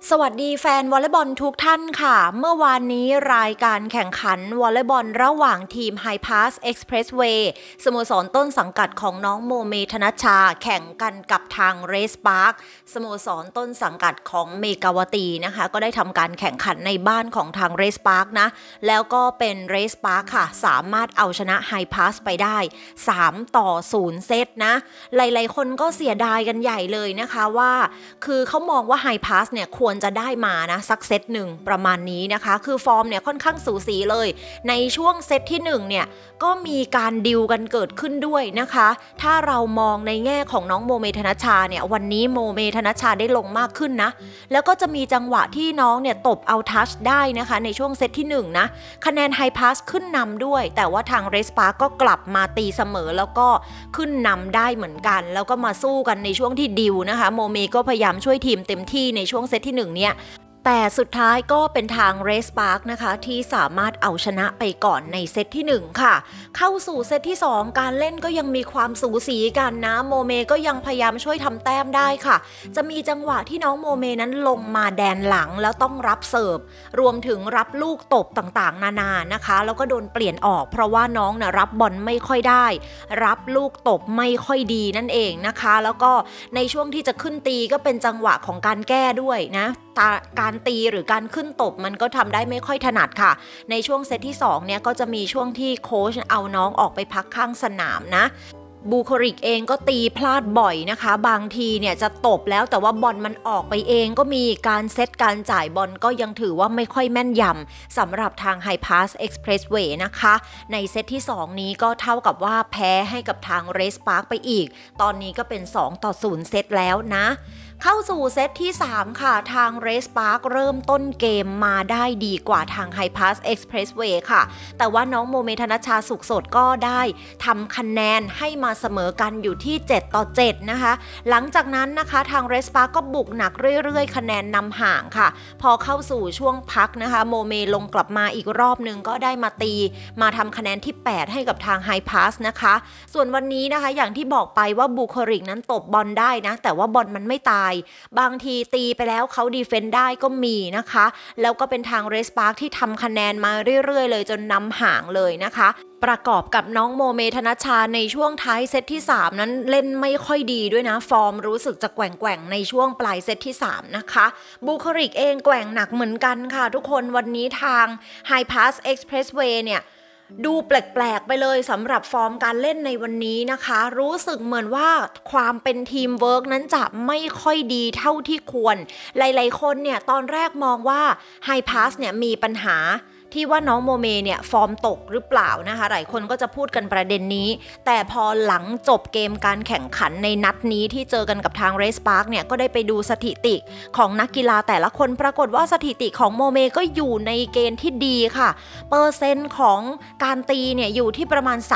สวัสดีแฟนวอลเลย์บอลทุกท่านค่ะเมื่อวานนี้รายการแข่งขันวอลเลย์บอลระหว่างทีม High Pass Expressway สโมสรต้นสังกัดของน้องโมเมธนชชาแข่งกันกับทาง Race Park สโมสรต้นสังกัดของเมกาวตีนะคะก็ได้ทำการแข่งขันในบ้านของทาง Race Park นะแล้วก็เป็น Race Park ค่ะสามารถเอาชนะ High Pass ไปได้3-0 เซตนะหลายๆคนก็เสียดายกันใหญ่เลยนะคะว่าคือเขามองว่า High Pass เนี่ยควรจะได้มานะสักเซตหนึ่งประมาณนี้นะคะคือฟอร์มเนี่ยค่อนข้างสูสีเลยในช่วงเซตที่1เนี่ยก็มีการดิวกันเกิดขึ้นด้วยนะคะถ้าเรามองในแง่ของน้องโมเมธนชชาเนี่ยวันนี้โมเมธนชชาได้ลงมากขึ้นนะแล้วก็จะมีจังหวะที่น้องเนี่ยตบเอาทัชได้นะคะในช่วงเซตที่1นะคะแนนไฮพาสขึ้นนำด้วยแต่ว่าทางเรสปาร์ก็กลับมาตีเสมอแล้วก็ขึ้นนำได้เหมือนกันแล้วก็มาสู้กันในช่วงที่ดิวนะคะโมเมก็พยายามช่วยทีมเต็มที่ในช่วงเซตที่1เนี่ยแต่สุดท้ายก็เป็นทาง Race Park นะคะที่สามารถเอาชนะไปก่อนในเซตที่1ค่ะเข้าสู่เซตที่2การเล่นก็ยังมีความสูสีกันนะโมเมก็ยังพยายามช่วยทำแต้มได้ค่ะจะมีจังหวะที่น้องโมเมนั้นลงมาแดนหลังแล้วต้องรับเสิร์ฟรวมถึงรับลูกตบต่างๆนานานะคะแล้วก็โดนเปลี่ยนออกเพราะว่าน้องนะรับบอลไม่ค่อยได้รับลูกตบไม่ค่อยดีนั่นเองนะคะแล้วก็ในช่วงที่จะขึ้นตีก็เป็นจังหวะของการแก้ด้วยนะการตีหรือการขึ้นตบมันก็ทำได้ไม่ค่อยถนัดค่ะในช่วงเซตที่2เนี่ยก็จะมีช่วงที่โค้ชเอาน้องออกไปพักข้างสนามนะบูโคริกเองก็ตีพลาดบ่อยนะคะบางทีเนี่ยจะตบแล้วแต่ว่าบอลมันออกไปเองก็มีการเซตการจ่ายบอลก็ยังถือว่าไม่ค่อยแม่นยำสำหรับทาง High Pass Expressway นะคะในเซตที่2นี้ก็เท่ากับว่าแพ้ให้กับทาง Race Park ไปอีกตอนนี้ก็เป็น2-0 เซตแล้วนะเข้าสู่เซตที่3ค่ะทาง Race Park เริ่มต้นเกมมาได้ดีกว่าทาง High Pass Expressway ค่ะแต่ว่าน้องโมเมธนชชาสุขสดก็ได้ทำคะแนนให้มาเสมอกันอยู่ที่7-7นะคะหลังจากนั้นนะคะทาง Race Park ก็บุกหนักเรื่อยๆคะแนนนำห่างค่ะพอเข้าสู่ช่วงพักนะคะโมเมลงกลับมาอีกรอบนึงก็ได้มาตีมาทำคะแนนที่8ให้กับทาง High Pass นะคะส่วนวันนี้นะคะอย่างที่บอกไปว่าบูคอริกนั้นตบบอลได้นะแต่ว่าบอลมันไม่ตายบางทีตีไปแล้วเขาดีเฟนด์ได้ก็มีนะคะแล้วก็เป็นทาง Race Park ที่ทำคะแนนมาเรื่อยๆเลยจนนำห่างเลยนะคะประกอบกับน้องโมเมธนชชาในช่วงท้ายเซตที่3นั้นเล่นไม่ค่อยดีด้วยนะฟอร์มรู้สึกจะแกว่งๆในช่วงปลายเซตที่3นะคะบูคอริกเองแกว่งหนักเหมือนกันค่ะทุกคนวันนี้ทาง High Pass Expressway เนี่ยดูแปลกๆไปเลยสำหรับฟอร์มการเล่นในวันนี้นะคะรู้สึกเหมือนว่าความเป็นทีมเวิร์กนั้นจะไม่ค่อยดีเท่าที่ควรหลายๆคนเนี่ยตอนแรกมองว่า High Pass เนี่ยมีปัญหาที่ว่าน้องโมเมเนี่ยฟอร์มตกหรือเปล่านะคะหลายคนก็จะพูดกันประเด็นนี้แต่พอหลังจบเกมการแข่งขันในนัดนี้ที่เจอกันกับทาง Race Park เนี่ยก็ได้ไปดูสถิติของนักกีฬาแต่ละคนปรากฏว่าสถิติของโมเมก็อยู่ในเกณฑ์ที่ดีค่ะเปอร์เซ็นต์ของการตีเนี่ยอยู่ที่ประมาณ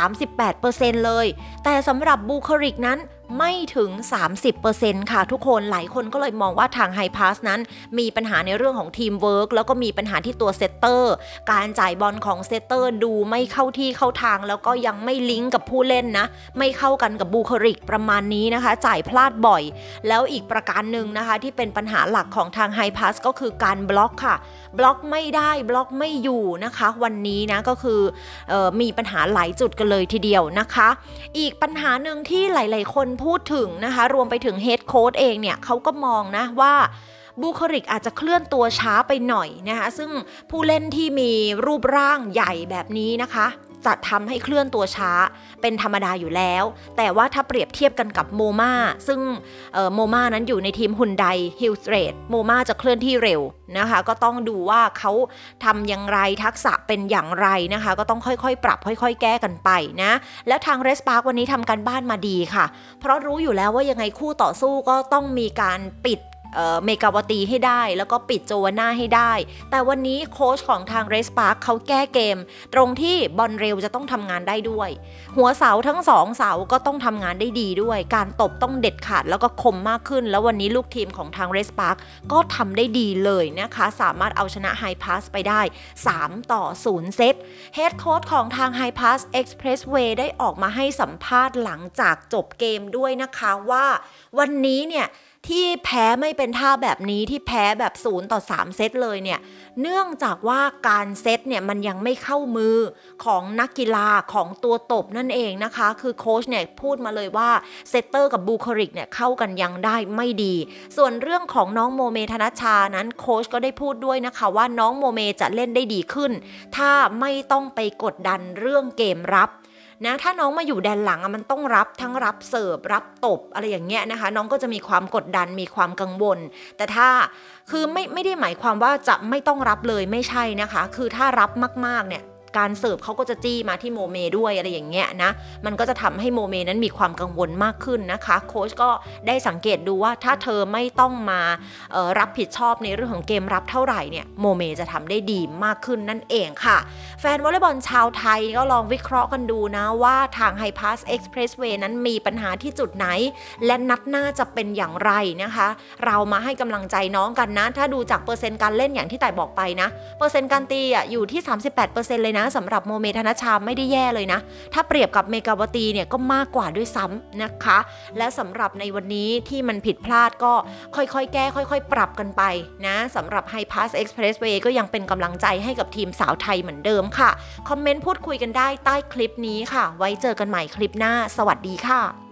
38% เลยแต่สำหรับบูคอริกนั้นไม่ถึง 30% ค่ะทุกคนหลายคนก็เลยมองว่าทาง High Pass นั้นมีปัญหาในเรื่องของทีมเวิร์กแล้วก็มีปัญหาที่ตัวเซตเตอร์การจ่ายบอลของเซตเตอร์ดูไม่เข้าที่เข้าทางแล้วก็ยังไม่ลิงก์กับผู้เล่นนะไม่เข้ากันกับบูคอริกประมาณนี้นะคะจ่ายพลาดบ่อยแล้วอีกประการหนึ่งนะคะที่เป็นปัญหาหลักของทาง High Pass ก็คือการบล็อกค่ะบล็อกไม่ได้บล็อกไม่อยู่นะคะวันนี้นะก็คือมีปัญหาหลายจุดกันเลยทีเดียวนะคะอีกปัญหาหนึ่งที่หลายๆคนพูดถึงนะคะรวมไปถึงเฮดโค้ชเองเนี่ยเขาก็มองนะว่าบูคอริกอาจจะเคลื่อนตัวช้าไปหน่อยนะคะซึ่งผู้เล่นที่มีรูปร่างใหญ่แบบนี้นะคะจะทำให้เคลื่อนตัวช้าเป็นธรรมดาอยู่แล้วแต่ว่าถ้าเปรียบเทียบกันกับโมมาซึ่งโมมานั้นอยู่ในทีมฮุนไดฮิลสเตรทโมมาจะเคลื่อนที่เร็วนะคะก็ต้องดูว่าเขาทำอย่างไรทักษะเป็นอย่างไรนะคะก็ต้องค่อยๆปรับค่อยๆแก้กันไปนะแล้วทาง Race Park วันนี้ทำการบ้านมาดีค่ะเพราะรู้อยู่แล้วว่ายังไงคู่ต่อสู้ก็ต้องมีการปิดเมกาวตีให้ได้แล้วก็ปิดโจวาน่าให้ได้แต่วันนี้โค้ชของทาง Race Park เขาแก้เกมตรงที่บอลเร็วจะต้องทำงานได้ด้วยหัวเสาทั้ง2เสาก็ต้องทำงานได้ดีด้วยการตบต้องเด็ดขาดแล้วก็คมมากขึ้นแล้ววันนี้ลูกทีมของทาง Race Park ก็ทำได้ดีเลยนะคะสามารถเอาชนะ High Pass ไปได้3-0 เซตเฮดโค้ชของทาง High Pass Expressway ได้ออกมาให้สัมภาษณ์หลังจากจบเกมด้วยนะคะว่าวันนี้เนี่ยที่แพ้ไม่เป็นท่าแบบนี้ที่แพ้แบบ0-3 เซตเลยเนี่ยเนื่องจากว่าการเซตเนี่ยมันยังไม่เข้ามือของนักกีฬาของตัวตบนั่นเองนะคะคือโค้ชเนี่ยพูดมาเลยว่าเซตเตอร์กับบูคาริกเนี่ยเข้ากันยังได้ไม่ดีส่วนเรื่องของน้องโมเมธนชชานั้นโค้ชก็ได้พูดด้วยนะคะว่าน้องโมเมจะเล่นได้ดีขึ้นถ้าไม่ต้องไปกดดันเรื่องเกมรับนะถ้าน้องมาอยู่แดนหลังมันต้องรับทั้งรับเสิร์ฟรับตบอะไรอย่างเงี้ยนะคะน้องก็จะมีความกดดันมีความกังวลแต่ถ้าคือไม่ได้หมายความว่าจะไม่ต้องรับเลยไม่ใช่นะคะคือถ้ารับมากๆเนี่ยการเสิร์ฟเขาก็จะจี้มาที่โมเมด้วยอะไรอย่างเงี้ยนะมันก็จะทำให้โมเมนั้นมีความกังวลมากขึ้นนะคะโค้ชก็ได้สังเกตดูว่าถ้าเธอไม่ต้องมารับผิดชอบในเรื่องของเกมรับเท่าไหร่เนี่ยโมเมจะทำได้ดีมากขึ้นนั่นเองค่ะแฟนวอลเลย์บอลชาวไทยก็ลองวิเคราะห์กันดูนะว่าทาง HyPass Expressway นั้นมีปัญหาที่จุดไหนและนัดหน้าจะเป็นอย่างไรนะคะเรามาให้กำลังใจน้องกันนะถ้าดูจากเปอร์เซ็นต์การเล่นอย่างที่ต่ายบอกไปนะเปอร์เซ็นต์การตีอยู่ที่ 38% เลยนะสำหรับโมเมธนชชาไม่ได้แย่เลยนะถ้าเปรียบกับเมกาวตีเนี่ยก็มากกว่าด้วยซ้ำนะคะและสำหรับในวันนี้ที่มันผิดพลาดก็ค่อยๆแก้ค่อยๆปรับกันไปนะสำหรับ HyPass Expressway ก็ยังเป็นกำลังใจให้กับทีมสาวไทยเหมือนเดิมค่ะคอมเมนต์พูดคุยกันได้ใต้คลิปนี้ค่ะไว้เจอกันใหม่คลิปหน้าสวัสดีค่ะ